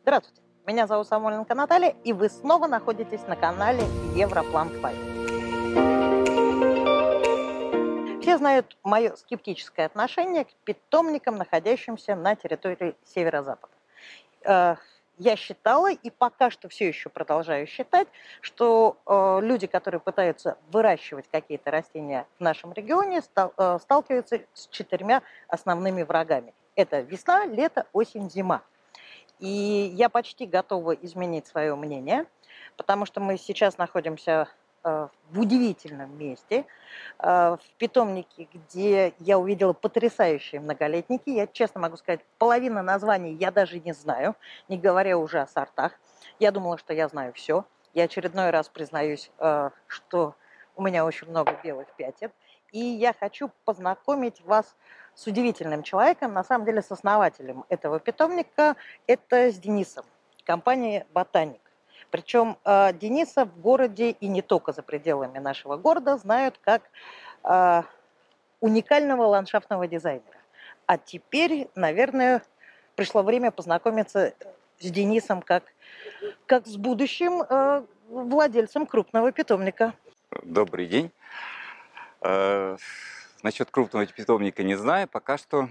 Здравствуйте, меня зовут Самойленко Наталья, и вы снова находитесь на канале Европлан 5. Все знают мое скептическое отношение к питомникам, находящимся на территории Северо-Запада. Я считала, и пока что все еще продолжаю считать, что люди, которые пытаются выращивать какие-то растения в нашем регионе, сталкиваются с 4 основными врагами. Это весна, лето, осень, зима. И я почти готова изменить свое мнение, потому что мы сейчас находимся в удивительном месте, в питомнике, где я увидела потрясающие многолетники. Я честно могу сказать, половина названий я даже не знаю, не говоря уже о сортах. Я думала, что я знаю все. Я очередной раз признаюсь, что у меня очень много белых пятен. И я хочу познакомить вас с удивительным человеком, на самом деле с основателем этого питомника, это с Денисом, компания «Ботаник». Причем Дениса в городе и не только за пределами нашего города знают как уникального ландшафтного дизайнера. А теперь, наверное, пришло время познакомиться с Денисом как с будущим владельцем крупного питомника. Добрый день. Насчет крупного питомника не знаю. Пока что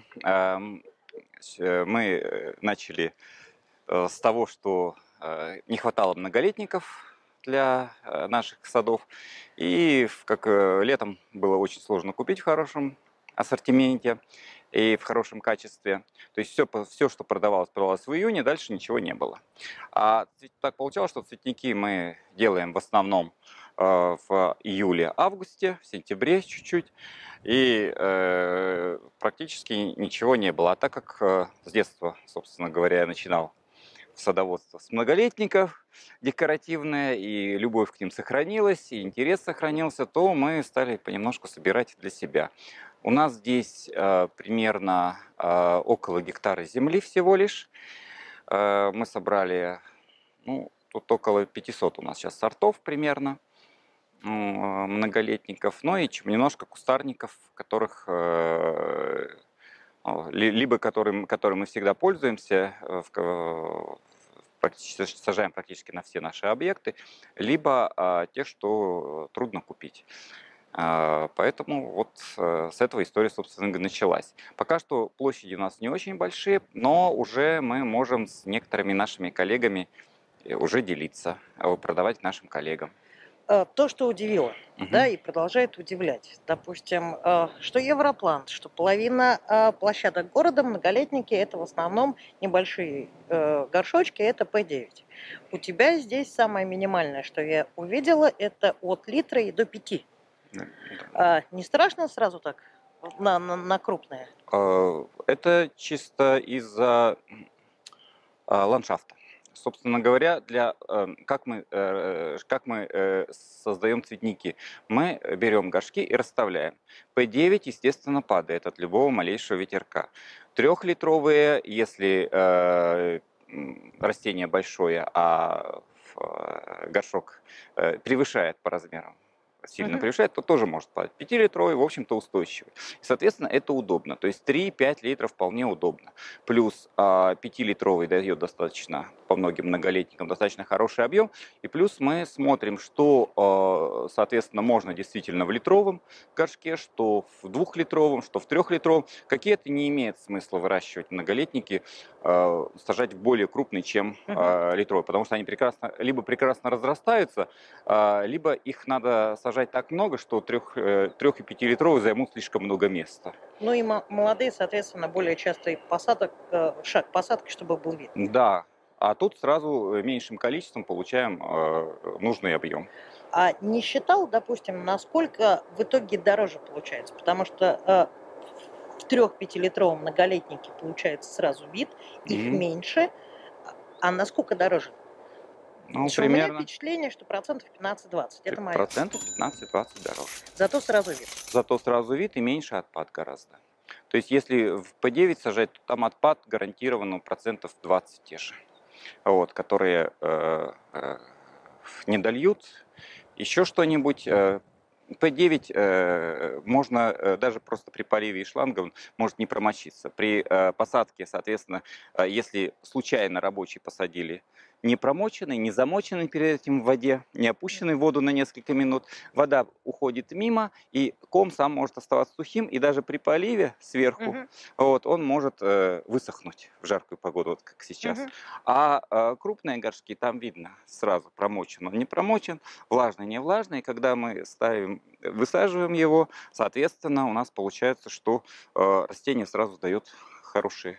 мы начали с того, что не хватало многолетников для наших садов. И как летом было очень сложно купить в хорошем ассортименте и в хорошем качестве. То есть все, что продавалось в июне, дальше ничего не было. А так получалось, что цветники мы делаем в основном в июле-августе, в сентябре чуть-чуть. И практически ничего не было. А так как с детства, собственно говоря, я начинал садоводство с многолетников, декоративное, и любовь к ним сохранилась, и интерес сохранился, то мы стали понемножку собирать для себя. У нас здесь примерно около гектара земли всего лишь. Мы собрали, тут около 500 у нас сейчас сортов примерно многолетников, ну и немножко кустарников, которых либо которым мы всегда пользуемся, сажаем практически на все наши объекты, либо тех, что трудно купить. Поэтому вот с этого история, собственно, началась. Пока что площади у нас не очень большие, но уже мы можем с некоторыми нашими коллегами уже делиться, продавать нашим коллегам. То, что удивило, да, и продолжает удивлять. Допустим, что Европлан, что половина площадок города, многолетники, это в основном небольшие горшочки, это P9. У тебя здесь самое минимальное, что я увидела, это от литра и до 5. Не страшно сразу так на крупное? Это чисто из-за ландшафта. Собственно говоря, как мы создаем цветники? Мы берем горшки и расставляем. P9, естественно, падает от любого малейшего ветерка. 3-литровые, если растение большое, а горшок превышает по размерам, сильно превышает, то тоже может падать. 5-литровый, в общем-то, устойчивый. Соответственно, это удобно. То есть 3-5 литров вполне удобно. Плюс 5-литровый дает достаточно, по многим многолетникам, достаточно хороший объем. И плюс мы смотрим, что, соответственно, можно действительно в литровом горшке, что в 2-литровом, что в 3-литровом. Какие-то не имеет смысла выращивать многолетники, сажать в более крупный, чем литровый. Потому что они либо прекрасно разрастаются, либо их надо сажать так много, что 3- и 5-литровые займут слишком много места. Ну и молодые, соответственно, более частый шаг посадки, чтобы был вид. Да, а тут сразу меньшим количеством получаем нужный объем. А не считал, допустим, насколько в итоге дороже получается? Потому что в 3-5-литровом многолетнике получается сразу вид, их меньше, а насколько дороже? Ну, У меня примерно впечатление, что процентов 15-20. Это мое. процентов 15-20 дороже. Зато сразу вид. Зато сразу вид и меньше отпад гораздо. То есть если в P9 сажать, то там отпад гарантированно процентов 20 те же. Вот, которые не дольют еще что-нибудь, P9 можно даже просто при поливе из шланга он может не промочиться. При посадке, соответственно, если случайно рабочие посадили не промоченный, не замоченный перед этим в воде, не опущенный в воду на несколько минут, вода уходит мимо, и ком сам может оставаться сухим, и даже при поливе сверху вот, он может высохнуть в жаркую погоду, вот как сейчас. А крупные горшки, там видно сразу, промочен он, не промочен, влажный, не влажный. И когда мы ставим, высаживаем его, соответственно, у нас получается, что растение сразу дает хорошие,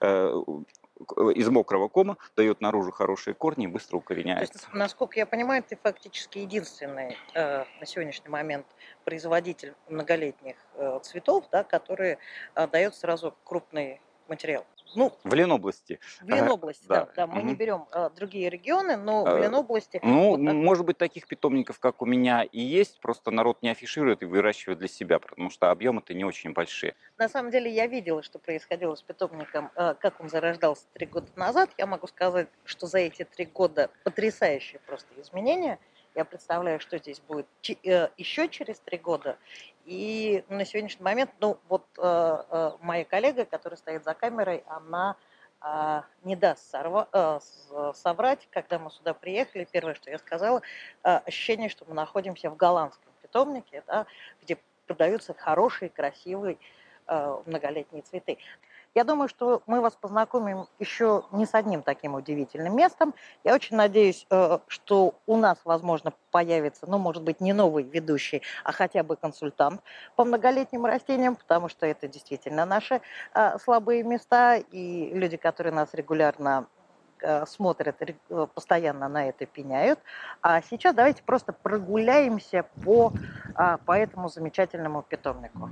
из мокрого кома дает наружу хорошие корни и быстро укореняется. То есть, насколько я понимаю, ты фактически единственный на сегодняшний момент производитель многолетних цветов, да, который дает сразу крупный материал. Ну, в Ленобласти. В Ленобласти, да. Мы не берем другие регионы, но в Ленобласти... Ну, вот может быть, таких питомников, как у меня, и есть, просто народ не афиширует и выращивает для себя, потому что объемы-то не очень большие. На самом деле я видела, что происходило с питомником, как он зарождался 3 года назад. Я могу сказать, что за эти 3 года потрясающие просто изменения. Я представляю, что здесь будет еще через 3 года. И на сегодняшний момент, ну вот моя коллега, которая стоит за камерой, она не даст соврать. Когда мы сюда приехали, первое, что я сказала, ощущение, что мы находимся в голландском питомнике, да, где продаются хорошие, красивые многолетние цветы. Я думаю, что мы вас познакомим еще не с одним таким удивительным местом. Я очень надеюсь, что у нас, возможно, появится, ну, может быть, не новый ведущий, а хотя бы консультант по многолетним растениям, потому что это действительно наши слабые места, и люди, которые нас регулярно смотрят, постоянно на это пеняют. А сейчас давайте просто прогуляемся по этому замечательному питомнику.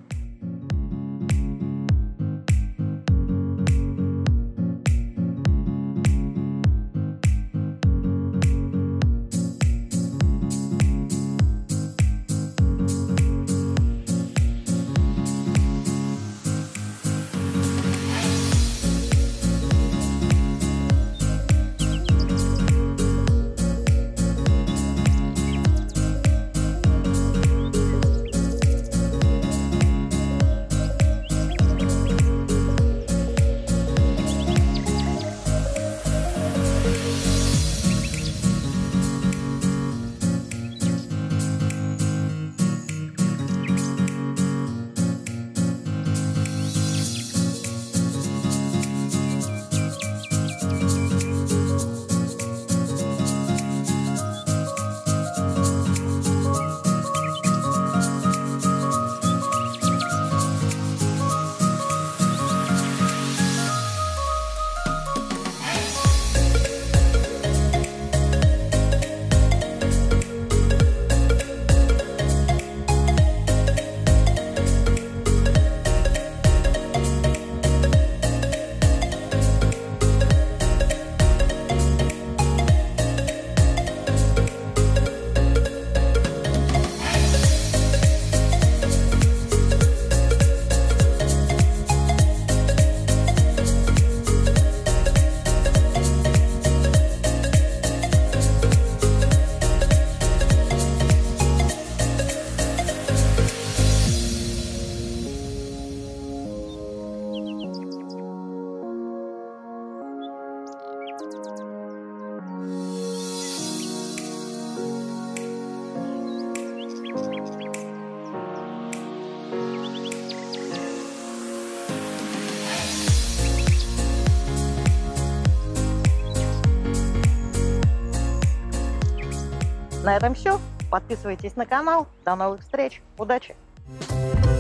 На этом все. Подписывайтесь на канал. До новых встреч. Удачи!